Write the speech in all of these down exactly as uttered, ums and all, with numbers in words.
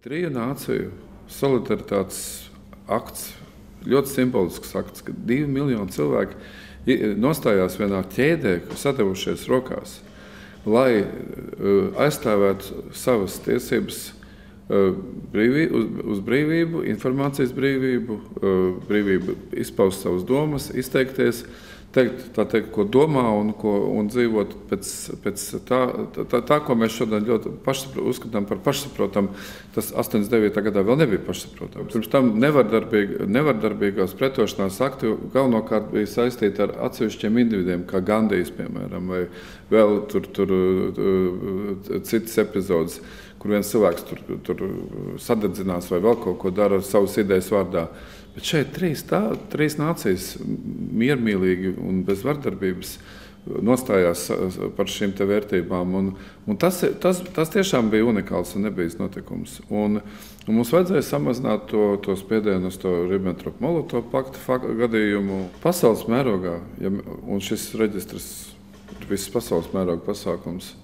Triju nāciju solidaritātes akts, ļoti simbolisks akts, ka divi miljoni cilvēki nostājās vienā ķēdē, sadevušies rokās, lai aizstāvētu savas tiesības brīvī, uz, uz brīvību, informācijas brīvību, brīvību izpaust savas domas, izteikties, teikt, tā teikt, ko domā un, ko, un dzīvot pēc, pēc tā, tā, tā, ko mēs šodien ļoti uzskatām par pašsaprotam, tas astoņdesmit devītajā gadā vēl nebija pašsaprotams. Pirms tam nevardarbīg, nevardarbīgās pretošanās akti galvenokārt bija saistīti ar atsevišķiem individiem, kā Gandijs, piemēram, vai vēl tur, tur citas epizodes, kur viens cilvēks tur, tur sadedzinās vai vēl kaut ko dara savas idejas vārdā. Bet šeit trīs, tā, trīs nācijas miermīlīgi un bez vardarbības nostājās par šīm te vērtībām. Un, un tas, tas, tas tiešām bija unikāls un nebijis notikums. Un, un mums vajadzēja samazināt to, to spiedienu uz to Ribbentrop-Molotov pakta gadījumu. Pasaules mērogā, ja, un šis reģistrs ir viss pasaules mēroga pasākums,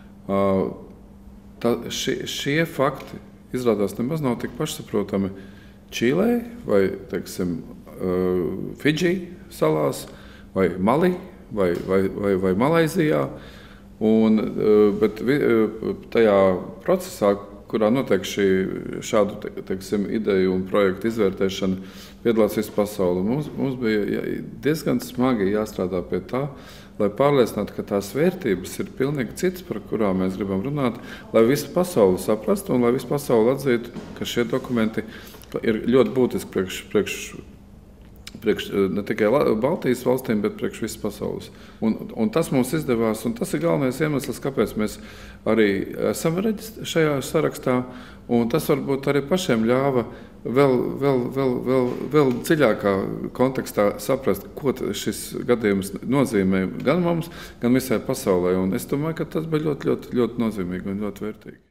tā, šie, šie fakti izrādās nemaz nav tik pašsaprotami Čīlē vai, teiksim, Fidži salās, vai Mali, vai, vai, vai, vai Malaizijā. Un, bet tajā procesā, kurā notiek šī, šādu, teiksim, ideju un projektu izvērtēšana, piedalās visu pasauli. Mums, mums bija diezgan smagi jāstrādā pie tā, lai pārliecinātu, ka tās vērtības ir pilnīgi citas, par kurām mēs gribam runāt, lai visa pasaule saprastu un lai visa pasaule atzītu, ka šie dokumenti ir ļoti būtiski priekš, priekš, priekš ne tikai Baltijas valstīm, bet priekš visas pasaules. Un, un tas mums izdevās, un tas ir galvenais iemesls, kāpēc mēs arī esam šajā sarakstā, un tas varbūt arī pašiem ļāva vēl, vēl, vēl, vēl, vēl dziļākā kontekstā saprast, ko šis gadījums nozīmē gan mums, gan visai pasaulē. Un es domāju, ka tas bija ļoti, ļoti, ļoti nozīmīgi un ļoti vērtīgi.